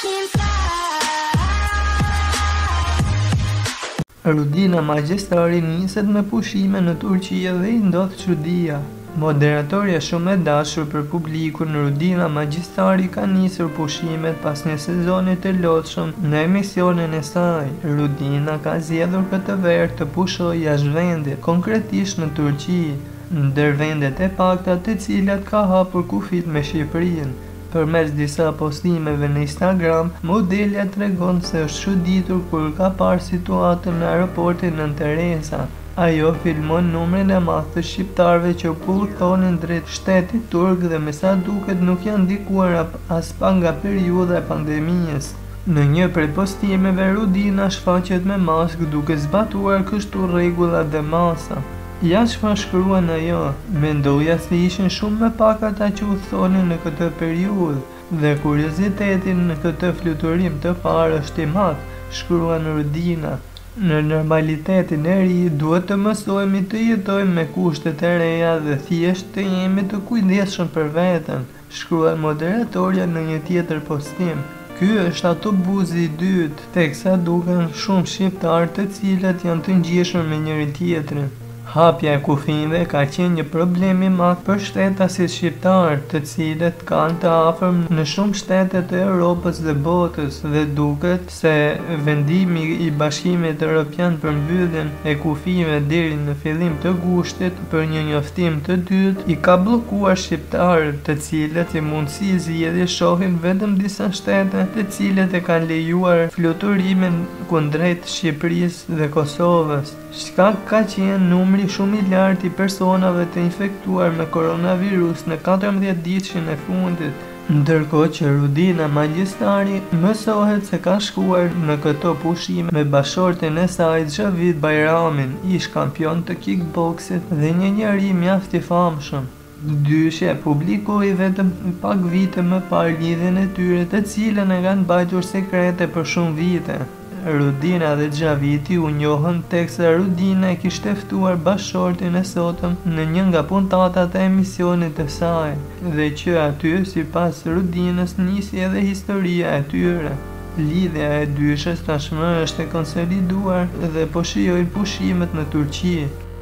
Rudina magjistari niset me pushime në Turqi dhe i ndodh çudia. Moderatorja shumë e dashur për publikun, Rudina Magjistari ka nisur pushimet pas një sezoni të lodhshëm në emisionin e saj. Rudina ka zgjedhur këtë verë të pushojë jashtë vendit, konkretisht në Turqi, ndër vendet e pakta të cilat ka hapur kufit me Shqipërinë. Përmes disa postimeve në Instagram, modelja tregon se është çuditur kur ka parë situatën në aeroportin Nën Teresa. Ajo filmon numrin e madh të shqiptarëve që po udhtonin drejt shtetit turk dhe me sa duket nuk janë ndikuar as pak nga periudha e pandemisë. Në një prej postimeve, Rudina shfaqet me maskë duke zbatuar kështu rregullat dhe masa. Ja çfarë shkruan ajo: mendoja se ishin shumë më pak ata që udhtonin në këtë periudhë dhe kurioziteti në këtë fluturim të parë është i madh, shkruan Rudina. Në normalitetin e ri duhet të mësojmë të jetojmë me kushtet e reja dhe thjesht të jemi të kujdesshëm për veten, shkruan moderatorja në një tjetër postim. Ky është autobusi i dytë, teksa duken shumë shqiptarë të cilët janë të ngjeshur me njëri tjetrin. Hapja e kufive ka qenë një problem i madh për shtetasit shqiptar, të cilët kanë të afërm në shumë shtete të Europës dhe botës, dhe duket se vendimi i Bashkimit Evropian për mbylljen e kufive deri në fillim të gushtit për një njoftim të dytë i ka bllokuar shqiptarët, të cilët i mundësi zgjedhje shohin vetëm disa shtete, të cilët e kanë lejuar fluturimin kundrejt Shqipërisë dhe Kosovës. Shkak ka qenë numri shumë i lartë i personave të infektuar me koronavirus në 14 ditëshin e fundit, ndërkohë që Rudina Magjistari mësohet se ka shkuar në këto pushime me bashortin e saj Xhavid Bajramin, ish kampion të kickboksit dhe një njeri mjaft i famshëm. Dyshja publikoi vetëm pak vite më parë lidhjen e tyre, të cilën e kanë mbajtur sekrete për shumë vite. Rudina dhe Xhaviti u njohën teksa Rudina e kishte ftuar bashortin e sotëm në një nga puntatat e emisionit të saj, dhe që aty, sipas Rudinës, nisi edhe historia e tyre. Lidhja e dyshës tashmë është e konsoliduar dhe po shijojnë pushimet në Turqi.